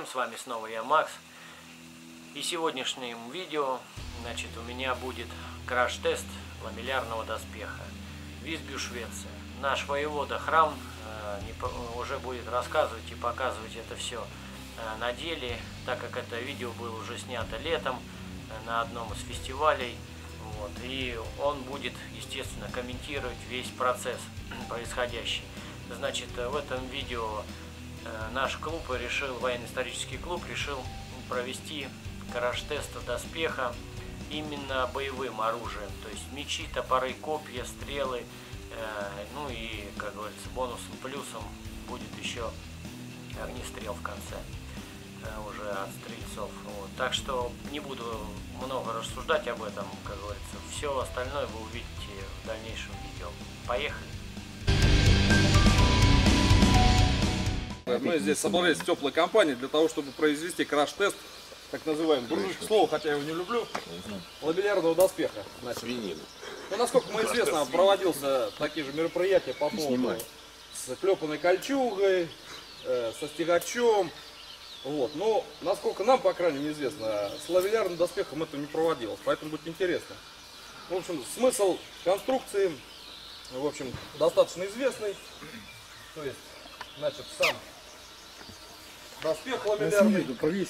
с вами снова я, Макс. И сегодняшнем видео, значит, у меня будет краш-тест ламеллярного доспеха. Висбю, Швеция. Наш воевода Храм уже будет рассказывать и показывать это все на деле, так как это видео было уже снято летом на одном из фестивалей. Вот, и он будет, естественно, комментировать весь процесс происходящий. Значит, в этом видео наш клуб решил, военно-исторический клуб решил провести краш-тест доспеха именно боевым оружием, то есть мечи, топоры, копья, стрелы, ну и, как говорится, бонусом, плюсом будет еще огнестрел в конце уже от стрельцов. Вот. Так что не буду много рассуждать об этом, как говорится, все остальное вы увидите в дальнейшем видео. Поехали! Мы здесь собрались в теплой компании для того, чтобы произвести краш-тест, так называемый, буржуйское слово, хотя я его не люблю, ламеллярного доспеха. Ну, насколько мне известно, проводился такие же мероприятия по поводу с клепанной кольчугой, со стягачом. Вот. Но, насколько нам, по крайней мере, известно, с ламеллярным доспехом это не проводилось, поэтому будет интересно. В общем, смысл конструкции, в общем, достаточно известный. То есть, значит, сам доспех ламеллярный.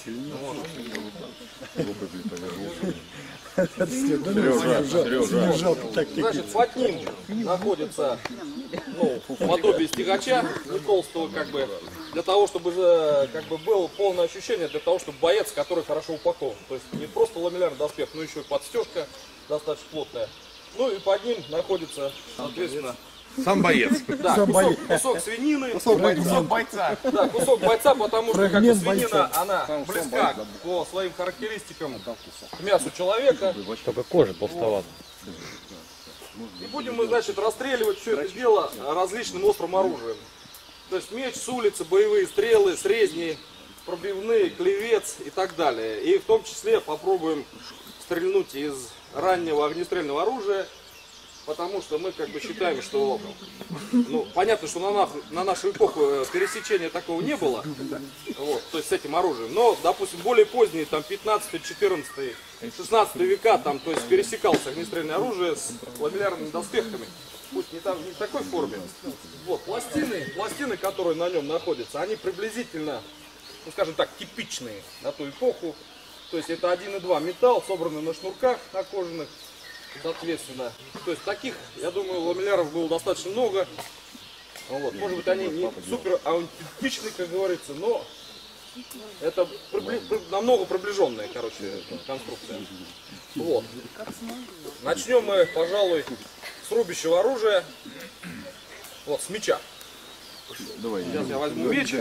Значит, под ним находится подобие стягача, не толстого, как бы, для того, чтобы было полное ощущение, для того, чтобы боец, который хорошо упакован. То есть не просто ламеллярный доспех, но еще и подстежка достаточно плотная. Ну и под ним находится, соответственно, сам боец. Да, кусок свинины. Кусок бойца. Да, кусок бойца, потому что как свинина, она близка по своим характеристикам к мясу человека. Только кожа толстовата. И будем мы, значит, расстреливать все это дело различным острым оружием. То есть меч с улицы, боевые стрелы, срезни, пробивные, клевец и так далее. И в том числе попробуем стрельнуть из раннего огнестрельного оружия. Потому что мы как бы считаем, что, ну, понятно, что на нашу эпоху пересечения такого не было, вот, то есть с этим оружием, но, допустим, более поздние, там, 15, 14, 16 века, там, то есть пересекалось огнестрельное оружие с ламеллярными доспехами, пусть не в такой форме. Вот, пластины, которые на нем находятся, они приблизительно, ну, скажем так, типичные на ту эпоху, то есть это 1,2 металл, собранный на шнурках, на кожаных. Соответственно, то есть таких, я думаю, ламелляров было достаточно много. Вот. Может быть, они не супер аутентичные, как говорится, но это намного приближенная, короче, конструкция. Вот. Начнем мы, пожалуй, с рубящего оружия, вот, с меча. Сейчас я возьму меч.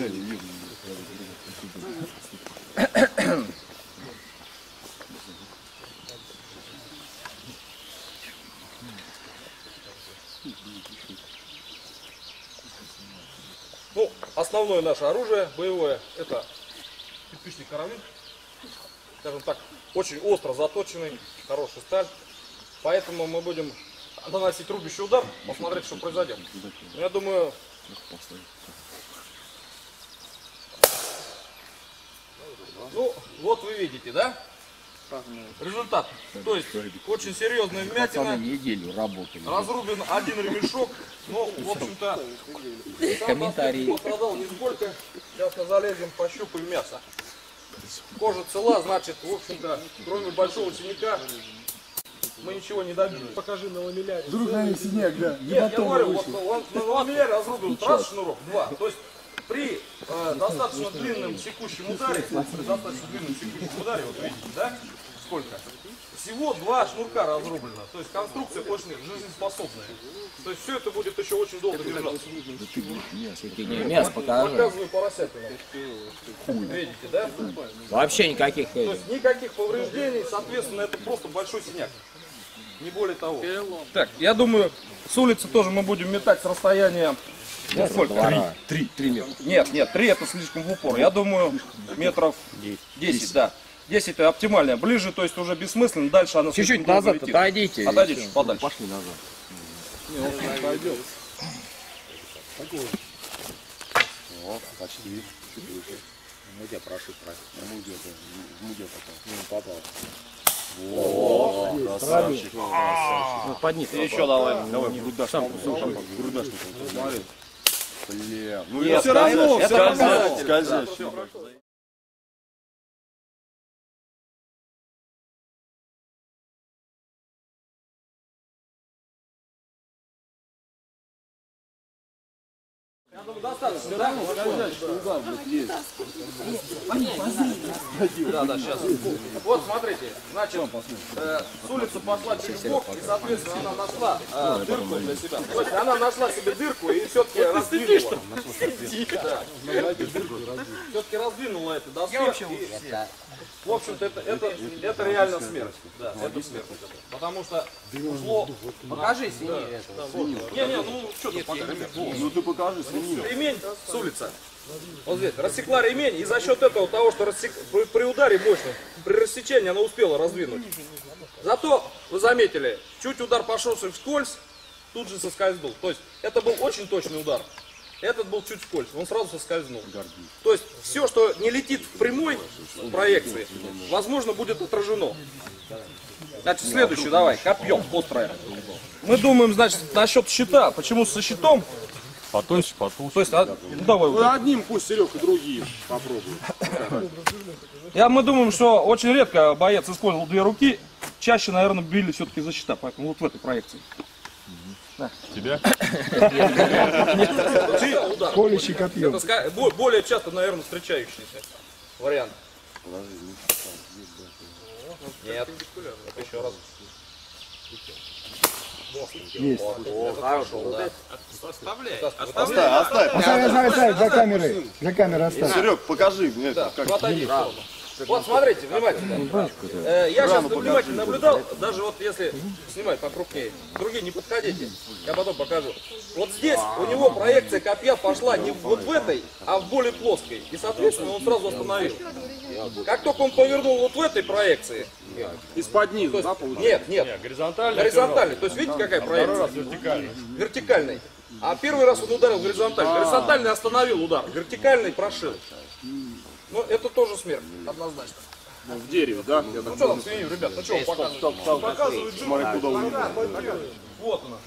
Ну, основное наше оружие боевое — это типичный карабин, скажем так, очень остро заточенный, хорошая сталь. Поэтому мы будем наносить рубящий удар, посмотреть, что произойдет. Я думаю, ну, вот вы видите, да? Результат. То есть очень серьезная вмятина. Неделю работали. Разрублен один ремешок. Ну, в общем-то, комментарий пострадал нисколько. Сейчас мы залезем, пощупаем мясо. Кожа цела, значит, в общем-то, кроме большого синяка, мы ничего не добились. Покажи на ламелляре. Вдруг на синяк, да. Нет, я говорю, вот на ламелляре разрублен раз шнурок, два. То есть при достаточно длинном секущем ударе, вот видите, да, сколько? Всего 2 шнурка разрублено, то есть конструкция очень жизнеспособная. То есть все это будет еще очень долго держаться. Мясо покажи. Показываю поросятину. Видите, да? Вообще никаких. То есть никаких повреждений, соответственно, это просто большой синяк. Не более того. Так, я думаю, с улицы тоже мы будем метать с расстояния. Ну, сколько? 3 метра. Нет, 3 это слишком в упор. Я думаю, метров 10, да. 10 это оптимально. Ближе, то есть уже бессмысленно. Дальше она чуть-чуть назад отойдите. Отойдите чуть подальше. Пошли назад. Не, он пойдет. Вот, почти. Ну, тебя прошит правильно. Где попал? Не попал. О, Красавчик. Ну, под них. Еще давай. Давай, грудашник. Смотри. Бля. Ну все равно, скользящий. Я думаю, достаточно, да? Да, сейчас. Вот, смотрите, значит, с улицы пошла через бок, и, соответственно, она нашла дырку для себя. То есть она нашла себе дырку и все-таки раздвинула. Все-таки раздвинула это доспех. В общем-то, это реально смерть. Да, это смерть. Потому что ушло... Покажи свиньи. Не, ну что ты покажи. Ну ты покажи свинью. Ремень с улицы. Вот здесь рассекла ремень, и за счет этого того, что при ударе мощном, при рассечении она успела раздвинуть. Зато, вы заметили, чуть удар пошелся вскользь, тут же соскользнул. То есть это был очень точный удар. Этот был чуть вскользь, он сразу соскользнул. То есть все, что не летит в прямой проекции, возможно, будет отражено. Значит, следующий, давай, копьем, острое. Мы думаем, значит, насчет щита. Почему со щитом? Потоньше. То есть, ну, давай. Ну, одним пусть, Серег, и другие попробуют. Мы думаем, что очень редко боец использовал две руки. Чаще, наверное, били все-таки за щита, поэтому вот в этой проекции. Да. Тебя? Колющий копьем. Это более часто, наверное, встречающийся вариант. Нет. Это еще раз. Есть. О, хорошо, да. Оставь. Оставь, за камерой. За камерой оставь. Серег, покажи. Да, отойди. Вот смотрите, внимательно. Я сейчас внимательно наблюдал, даже вот если снимать покрупнее, другие не подходите, я потом покажу. Вот здесь у него проекция копья пошла не вот в этой, а в более плоской. И, соответственно, он сразу остановил. Как только он повернул вот в этой проекции, Из-под низу, да, получается? нет, горизонтальной. То есть видите, какая проекция? Вертикальной. А первый раз он ударил горизонтально. Горизонтальный остановил удар, вертикальный прошил. Ну, это тоже смерть, однозначно. В дереве, да? Ну что там свинью, ребят, ну что показывают? Показывают Смотри, куда он. Вот она.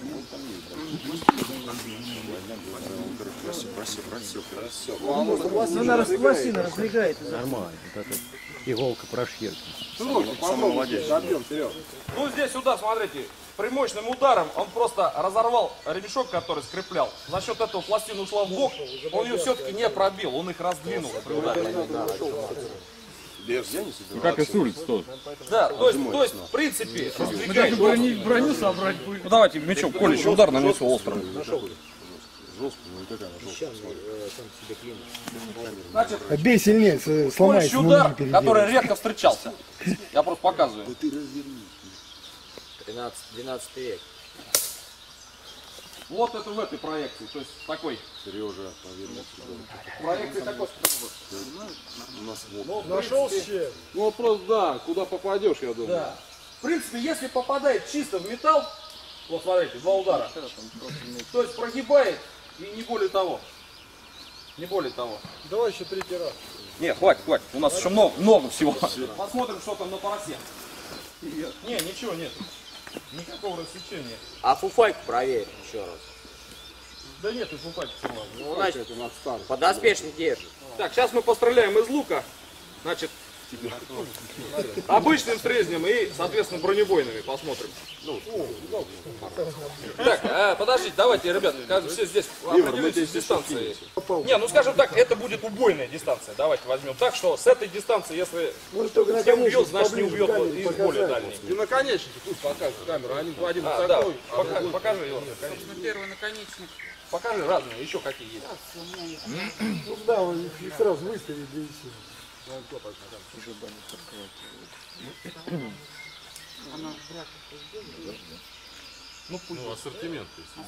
Она распластина разлегает. Нормально. Вот эта иголка прошьет. Ну здесь сюда, смотрите, при мощным ударом он просто разорвал ремешок, который скреплял. За счет этого пластина ушла в бок, он ее все-таки не пробил, он их раздвинул при ударе. Ну как и с улицы тоже. Да, то есть в принципе, броню собрать будет. Ну давайте мечом, колющий удар нанесу острым. Значит, Бей сильнее, колющий сломается. удар, который редко встречался. Я просто показываю. 12 век. Вот это в этой проекции, то есть такой. Сережа, поверь, Проекции такой. Нашел щель. Ну вот просто да, куда попадешь, я думаю. Да. В принципе, если попадает чисто в металл, вот смотрите, два удара, то есть прогибает и не более того. Не более того. Давай еще третий раз. Нет, хватит. У нас еще много всего. Посмотрим, что там на поросе. Не, ничего нет. Никакого рассечения. А фуфайку проверь еще раз. Да нет, и фуфайки все равно. Ну, значит, подоспешник держит. Так, сейчас мы постреляем из лука. Значит, обычным срезнем и, соответственно, бронебойными посмотрим. Так, подождите, давайте, ребята, все здесь определитесь с дистанцией. Не, ну скажем так, это будет убойная дистанция. Давайте возьмем так, что с этой дистанции, если не убьет, значит не убьет из более дальней. И наконечники тут покажут камеру, один Да, такой. покажи его. Первый наконечник. Покажи разные, еще какие есть. Ну да, он их сразу выставить для всего. Ну, ассортимент.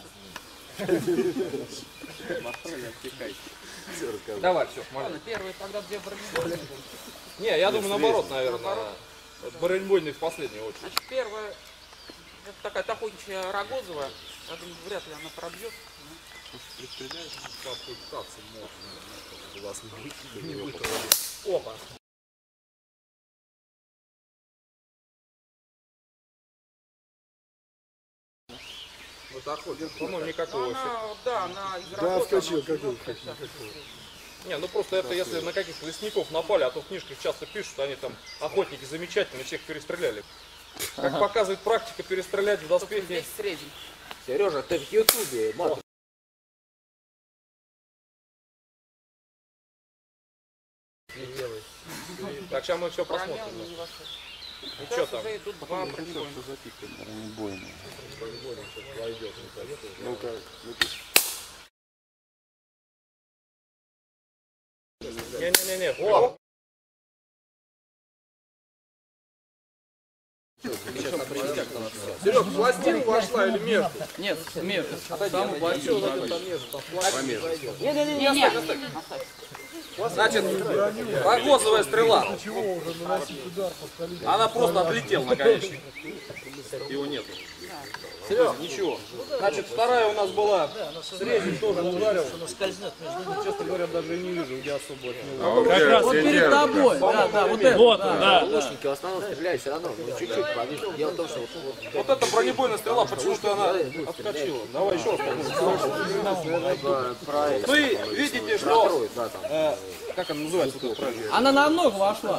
Давай, все, смотри. Первый тогда где бронебойный. Не, я думаю, наоборот, наверное. Бронебойный в последнюю очередь. Значит, первая, это такая охотничья Рогозова. Я думаю, вряд ли она пробьет. Опа. Вот охотник, по-моему, никакого эффекта. Она, да, она Да, изработана. вскочил, какой. Не, ну просто это если на каких-то лесников напали, а то в книжках часто пишут, они там, охотники замечательные, всех перестреляли. Как показывает практика, перестрелять в доспехи. Здесь средний. Сережа, ты в Ютубе, мат. Так, сейчас мы все Броня посмотрим. не вошла. Ну что там? Уже идут два бронебойных. Не-не-не, вот. Серег, пластина вошла или между? Нет, между. Самый большой, там между. Не-не-не, значит, рогозовая стрела. Она просто отлетела наконечник. Его нету. Серега, ничего. Значит, вторая у нас была средний, тоже ударил. Честно говоря, даже и не вижу, где особо от него. Как раз вот перед тобой. Да, да, вот это. Вот, да. Лучники в основном стреляют все равно, ну, чуть-чуть повис. Дело в том, что Вот эта бронебойная стрела, почему-то она отскочила. Давай еще раз. Вы видите, что... Как она называется? Вот эта Она намного вошла.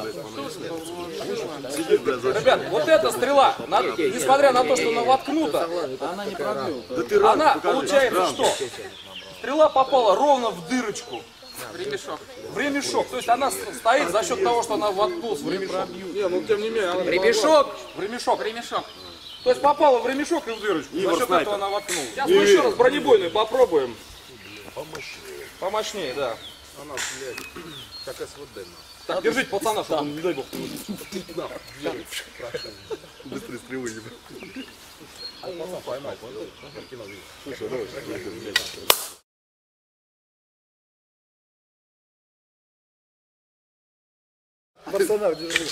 Ребят, вот эта стрела, несмотря на то, что она воткнута, Она не пробила. она получается что? Стрела попала ровно в дырочку. В ремешок. То есть она стоит за счет того, что она воткнулась в ремешок. Не, ну тем не менее, она Ремешок. В ремешок. То есть попала в ремешок и в дырочку. За счет этого она воткнулась. Сейчас мы еще раз бронебойную попробуем. Помощнее, да. она, блядь, как СВД. Так, держите пацана, чтобы он, не дай бог. Быстрый стрелы не поймал, понял? Слушай, давай. Пацана, держи.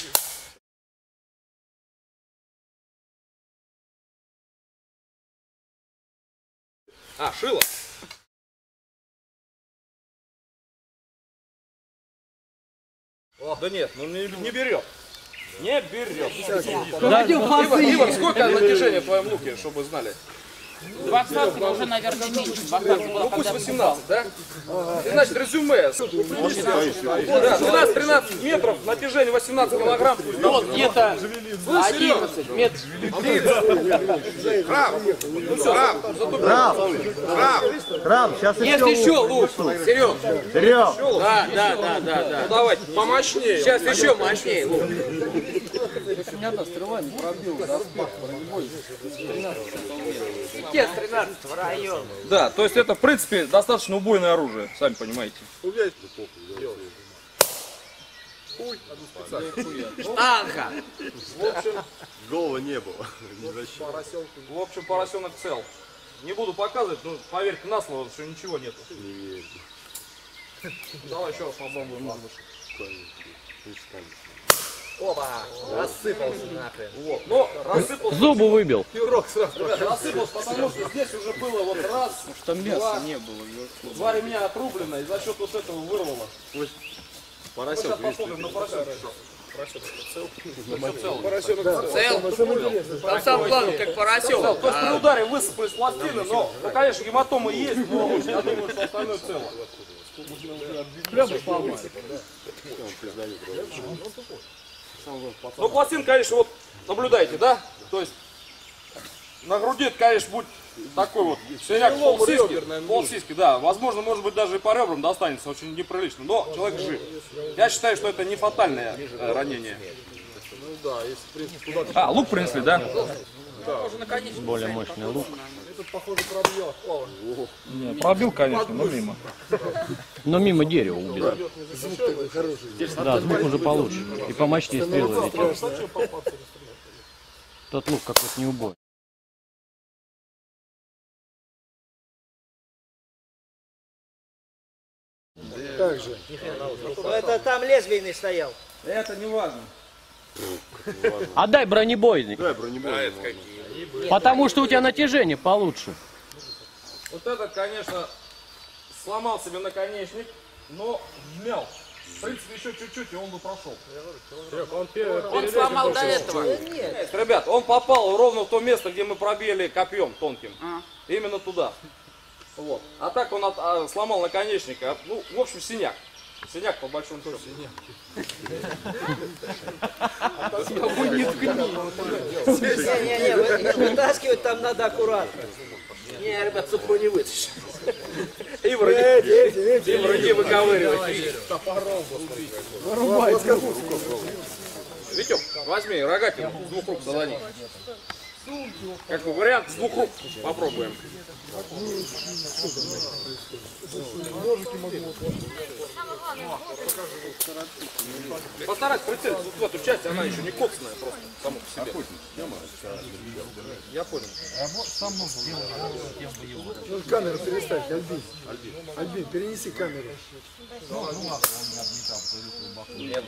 А, шило. О, да нет, ну не берет. Не берет. Ивар, сколько натяжения в твоем луке, чтобы знали? 20 уже, наверное, меньше. 20 было, Ну пусть когда 18, да? И, значит, резюме. Да, 12-13 метров, натяжение 18 килограмм. Пусть Вот где-то 11 метров. Рам, сейчас Есть еще лук, Серег. Серег. Да. Ну давайте, помощнее. Сейчас еще мощнее лук. Ни одна стрела не пробила доспех бронебой. Те с 13 в район. Да, то есть это, в принципе, достаточно убойное оружие, сами понимаете. Штанга. Голова не было. В общем, поросенок цел. Не буду показывать, но поверьте на слово, что ничего нету. Давай еще раз попробуем. Опа, рассыпался нахрен. Вот. Но рассыпался. Зубы выбил. Рассыпался, потому что здесь уже было вот раз, Что мяса не было. два ремня отрублено, и за счет вот этого вырвало. Поросенок, сейчас посмотрим на поросенка. Цел. Там сам главный как поросенок. То есть при ударе высыпались пластины, но, ну, конечно, гематомы есть, но я думаю, что остальное цело. Ну, пластин, конечно, вот наблюдайте, да? То есть на груди, конечно, будет такой вот синяк полсиськи, да. Возможно, может быть, даже и по ребрам достанется, очень неприлично, но человек жив. Я считаю, что это не фатальное ранение. А, лук принесли, да? Более мощный лук. Не, пробил, конечно, но мимо. Но мимо дерева убил. Да, звук уже получше. И помощнее стрелы летят. Тот лук какой-то не убой. Как же? Это там лезвийный стоял. Это не важно. Отдай бронебойный. Да, бронебойный. Потому что у тебя натяжение получше. Вот этот, конечно, сломал себе наконечник. но вмял. В принципе, еще чуть-чуть, и он бы прошел. Он сломал до этого. Ребят, он попал ровно в то место, где мы пробили копьем тонким. Именно туда. Вот. А так он сломал наконечник. Ну, в общем, синяк. Синяк по большому счету. Не, вытаскивать там надо аккуратно. Не, ребят, супру не вытащишь. И вроде выковыривать. Витек, возьми рогатину с двух рук залони. Как бы вариант с двух рук попробуем. Постарайся прицелиться в эту часть, она еще не коцанная просто, само по себе. Я понял. Ну, камеру переставь, Альбин. Альбин, перенеси камеру. Нет.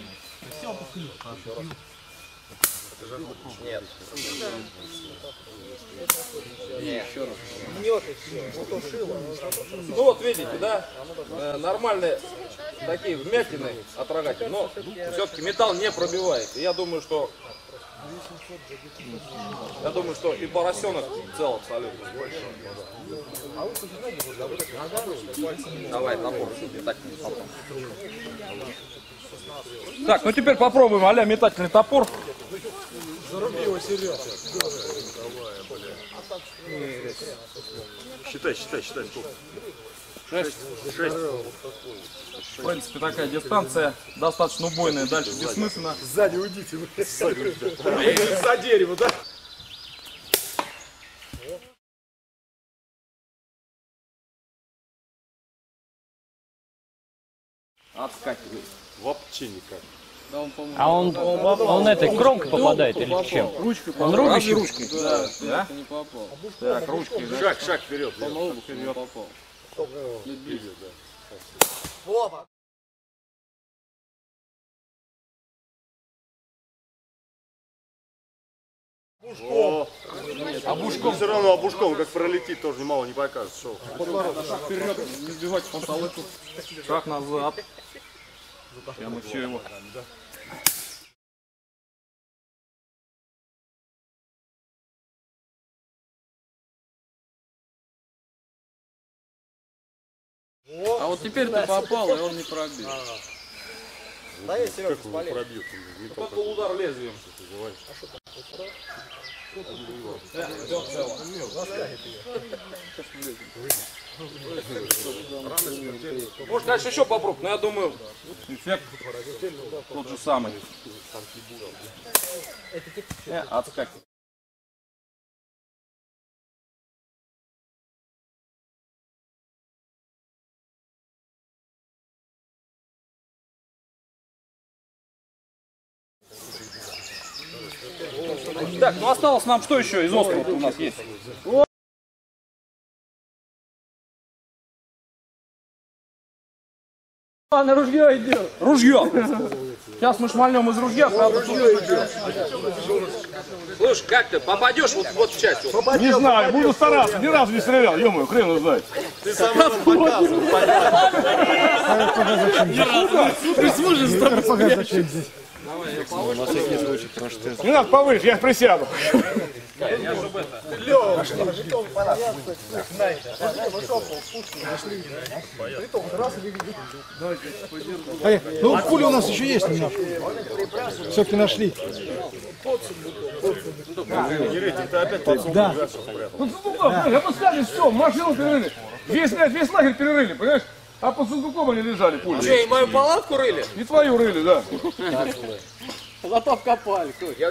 Нет. Нет. Ну вот видите, да? Нормальные такие вмятины от рогатин, но все-таки металл не пробивает. И я думаю, что и поросенок цел абсолютно. Давай, топор. Так, ну теперь попробуем а-ля метательный топор. Заруби его серьезно. Считай. 6. В принципе, такая дистанция достаточно убойная, дальше бессмысленно. Сзади уйдите. За дерево, да? Отскакивает. Вообще никак. А он этой кромкой попадает или чем? Он ручкой? Да? Не попал. Так, ручки. Шаг вперед. По лбу не попал. Обушком. Все равно обушком, как пролетит, тоже немало не покажет. Шел. Шаг вперед, не сбивать по салыту. Шаг назад. Прямо все его. А вот теперь ты попал, и он не пробил. Да, я Серега, Как его пробьет? Вот был удар лезвием. Может, дальше еще попробовать, но я думаю, эффект тот же самый. Отскакивай. Так, ну осталось нам что еще из острова у нас есть? На ружье идет. Ружье! Сейчас мы шмальнем из ружья, правда, Слушай, как ты попадешь вот в часть? Вот. Не знаю, буду стараться. Ни разу не стрелял, ё-моё, хрен его знает. Ты сам нам показывал. Не надо повыше, я присяду. Ну, пули у нас еще есть немножко. Все-таки нашли. Да. Опускали, все, машину перерыли. Весь лагерь перерыли, понимаешь? А под сундуком они лежали, пули. Че, и мою палатку рыли? И твою рыли, да. Зато вкопали. Я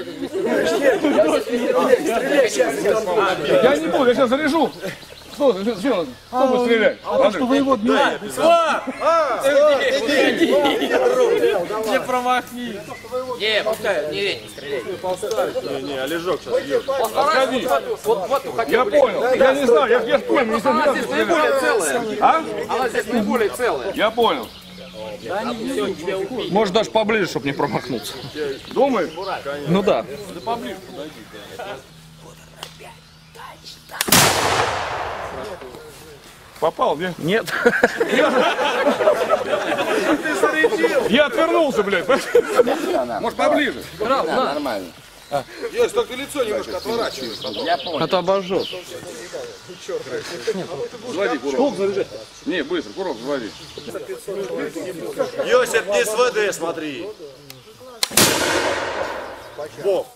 не буду, я сейчас заряжу. Кто будет стрелять? А что воевод не... Не промахни. Не, пускай, не ветер стреляй. Не, Олежок сейчас идет. Отходи. Я понял, я не знаю, я понял. Она здесь наиболее целая. А? Она здесь наиболее целая. Я понял. Может даже поближе, чтобы не промахнуться. Думаешь? Ну да. Попал, где? Нет. Я отвернулся, блядь. Может, поближе? Нормально. Есть, только лицо немножко отворачиваешь. А то обожжет. Заводи курок. Не, быстро, курок заводи. Йосип, не с воды смотри. Бог.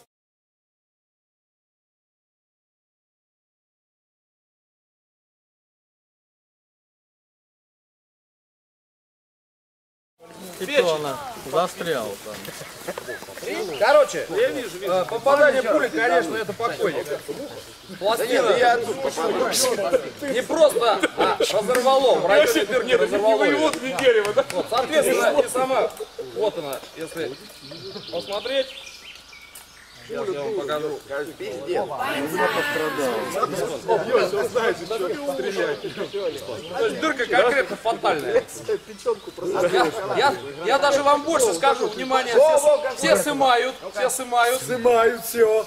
Она застряла там. Короче, попадание пули, конечно, это покойник. Пластина не просто разорвало, в районе дырки разорвало. Вот не дерево, да? Вот, соответственно, и сама, вот она, если посмотреть, сейчас я вам покажу. То есть дырка конкретно фатальная. Я даже вам больше скажу, внимание, все сымают. Снимают все.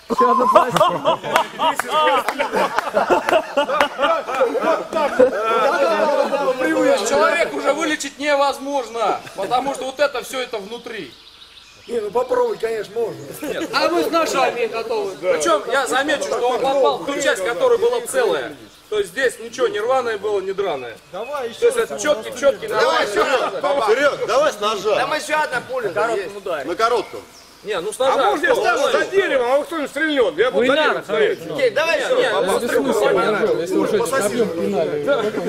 Человек уже вылечить невозможно, потому что вот это все это внутри. Не, ну попробовать, конечно, можно. А мы с ножами готовы. Причем я замечу, что он попал в ту часть, которая была целая. То есть здесь ничего не рваное было, не драное. Давай еще. То есть это четкий, Давай, Серег, давай с ножа. Там еще одна пуля. Коротком ударе. На коротком. Не, ну с ножа. Может, я встану за деревом, а вы кто-нибудь стрельнет? Я буду за деревом стоять. Окей, давай еще. Если уже объем пинали.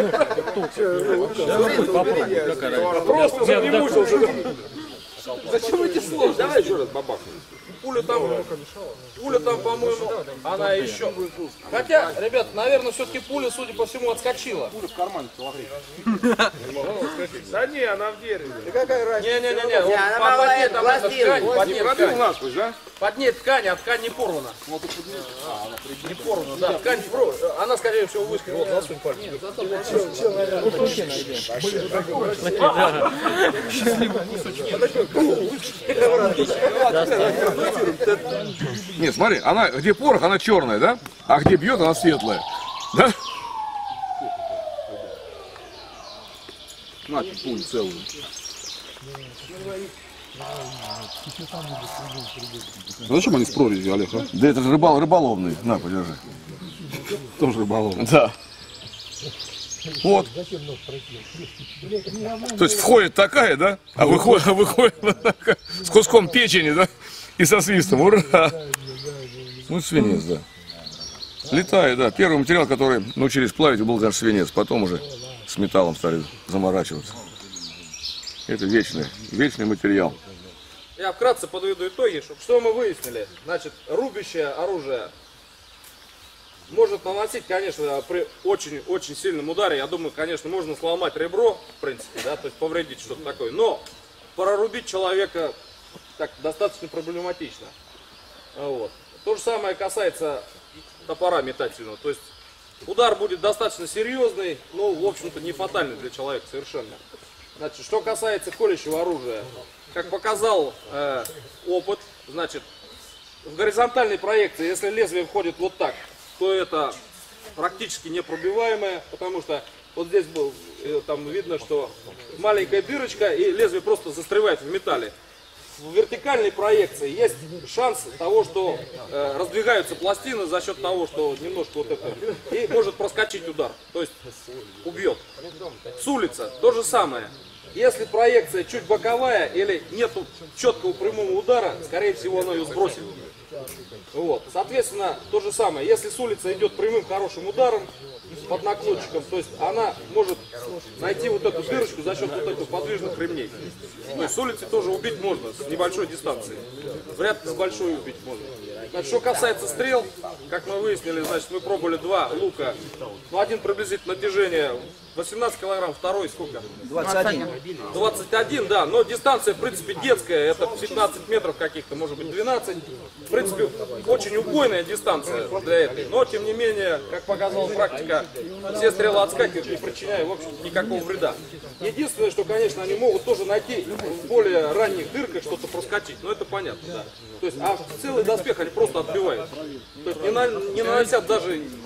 Просто не мучился. Зачем эти сложности? Давай еще раз бабахнем. Пуля там, по-моему, она еще. Хотя, ребят, наверное, все-таки пуля, судя по всему, отскочила. Пуля в кармане, Да не, она в дереве. Не-не-не, вот она под ней там эта пластина. ткань, под ней Пробил ткань. насквозь, да? Под ней ткань, а ткань не порвана. Не порвана, да. Ткань она, скорее всего, выскочила. Вот, засунь пальчик. Нет, смотри, она где порох, она черная, да? А где бьет, она светлая. Да? На, пуль целую. Зачем они с прорезью, Олег, а? Да это же рыболовный. На, подержи. Тоже рыболовный. Да. Вот. То есть входит такая, да? А выходит с куском печени, да? И со свистом. Ура! Ну, свинец, да. Летает, да. Первый материал, который научились плавить, был, конечно, свинец. Потом уже с металлом стали заморачиваться. Это вечный материал. Я вкратце подведу итоги, что мы выяснили. Значит, рубящее оружие может наносить, конечно, при очень сильном ударе. Я думаю, конечно, можно сломать ребро, в принципе, да, то есть повредить что-то такое. Но прорубить человека так достаточно проблематично. Вот. То же самое касается топора метательного. То есть удар будет достаточно серьезный, но, в общем-то, не фатальный для человека совершенно. Значит, что касается колющего оружия, как показал опыт, значит, в горизонтальной проекции, если лезвие входит вот так, то это практически непробиваемое, потому что вот здесь был, там видно, что маленькая дырочка и лезвие просто застревает в металле. В вертикальной проекции есть шанс того, что раздвигаются пластины за счет того, что немножко вот это, и может проскочить удар, то есть убьет. С улицы то же самое. Если проекция чуть боковая или нету четкого прямого удара, скорее всего она ее сбросит. Вот. Соответственно, то же самое. Если с улицы идет прямым хорошим ударом, под наклончиком, то есть она может найти вот эту дырочку за счет вот этих подвижных ремней. То есть с улицы тоже убить можно, с небольшой дистанции. Вряд ли с большой убить можно. Значит, что касается стрел, как мы выяснили, значит, мы пробовали два лука. Ну, один приблизительно натяжение 18 килограмм, второй сколько? 21. 21, да, но дистанция, в принципе, детская, это 15 метров каких-то, может быть, 12. В принципе, очень убойная дистанция для этой, но, тем не менее, как показала практика, все стрелы отскакивают, не причиняя, в общем, никакого вреда. Единственное, что, конечно, они могут тоже найти в более ранних дырках что-то проскочить, но это понятно, да. То есть, а целый доспех они просто отбивают. То есть, не нанося даже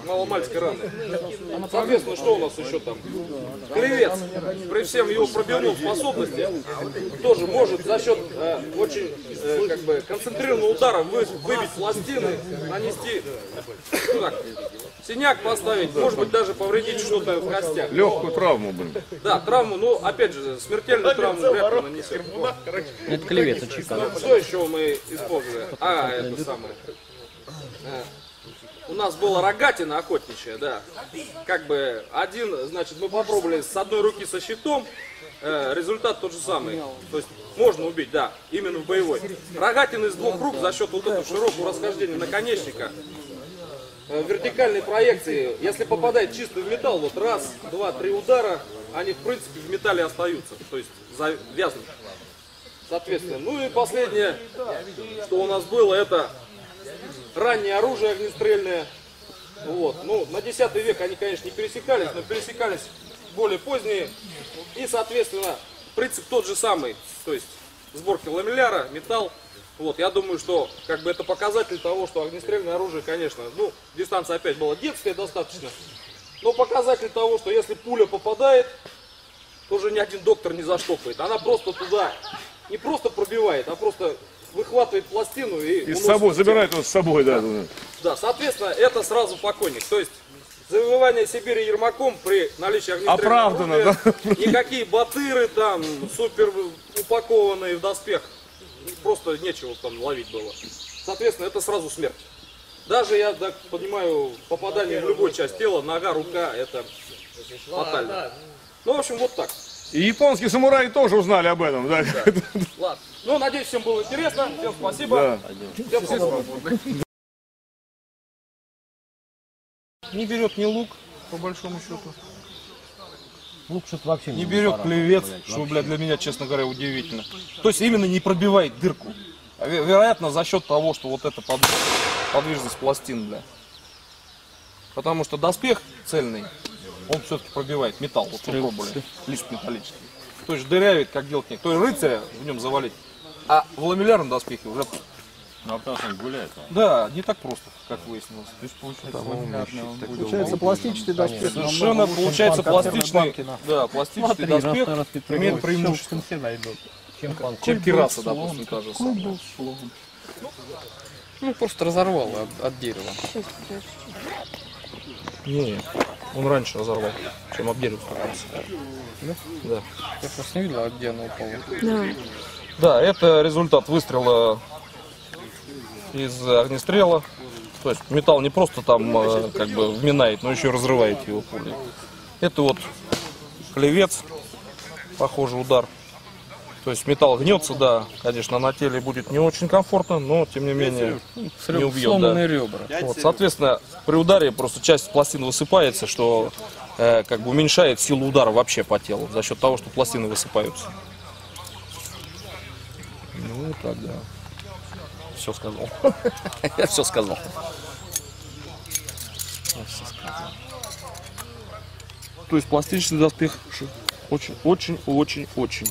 маломальской раны. Соответственно, что у нас еще там? Клевец, при всем его пробивной способности, тоже может за счет очень как бы концентрированного удара выбить пластины, нанести синяк поставить, может быть даже повредить что-то в костях. Легкую травму, блин. Да, травму, но опять же, смертельную травму вряд ли нанесет. Это клеветочек. Что еще мы использовали? Это самое. У нас была рогатина охотничья, да. Как бы значит, мы попробовали с одной руки со щитом, результат тот же самый. То есть можно убить, да, именно в боевой. Рогатина из двух рук за счет вот этого широкого расхождения наконечника, вертикальной проекции, если попадает чисто в металл, вот раз, два, три удара, они в принципе в металле остаются, то есть завязнут. Соответственно, ну и последнее, что у нас было, это раннее оружие огнестрельное. Вот. Ну, на 10 век они, конечно, не пересекались, но пересекались более поздние. И, соответственно, принцип тот же самый, то есть сборки ламелляра, металл. Вот, я думаю, что как бы это показатель того, что огнестрельное оружие, конечно, ну, дистанция опять была детская достаточно, но показатель того, что если пуля попадает, то уже ни один доктор не заштопает. Она просто туда не просто пробивает, а просто выхватывает пластину и с собой, забирает его с собой, да. Да, соответственно, это сразу покойник. То есть завоевание Сибири Ермаком при наличии огнестрельного оружия, да? Никакие батыры там супер упакованные в доспех, просто нечего там ловить было. Соответственно, это сразу смерть. Даже, я так понимаю, попадание в любую часть тела, нога, рука, это фатально. Ну, в общем, вот так. И японские самураи тоже узнали об этом, да? Ладно. Ну, надеюсь, всем было интересно. Всем спасибо. Да. Всем спасибо. Не берет ни лук, по большому счету. Лук что-то вообще Не берет клевец, что, блядь, для меня, честно говоря, удивительно. То есть именно не пробивает дырку. Вероятно, за счет того, что вот эта подвижность пластин, бля. Потому что доспех цельный, он все-таки пробивает металл. Вот мы пробовали, лист металлический. То есть дырявит, как делать нет. То есть рыцаря в нем завалить. А в ламеллярном доспехе уже... гуляет. Да, не так просто, как выяснилось. То есть получается пластичный доспех. Совершенно получается пластичный, да, пластичный доспех имеет преимущество, чем кираса, допустим, та же самая. Ну, просто разорвал от дерева. Не, он раньше разорвал, чем об дерево стукался. Да? Я просто не видел, где оно упало. Да, это результат выстрела из огнестрела. То есть металл не просто там как бы вминает, но еще и разрывает его пулей. Это вот клевец, похожий удар. То есть металл гнется, да, конечно, на теле будет не очень комфортно, но тем не менее не убьет. Сломанные ребра. Вот, соответственно, при ударе просто часть пластин высыпается, что как бы уменьшает силу удара вообще по телу за счет того, что пластины высыпаются. Ну так, да. Все сказал. Я все сказал. То есть пластичный доспех очень.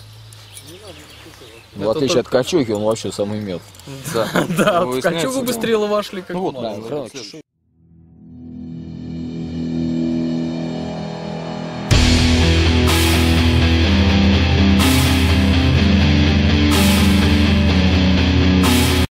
В отличие от качухи, он вообще самый мед. Да, в качуху бы стрелы вошли как вот,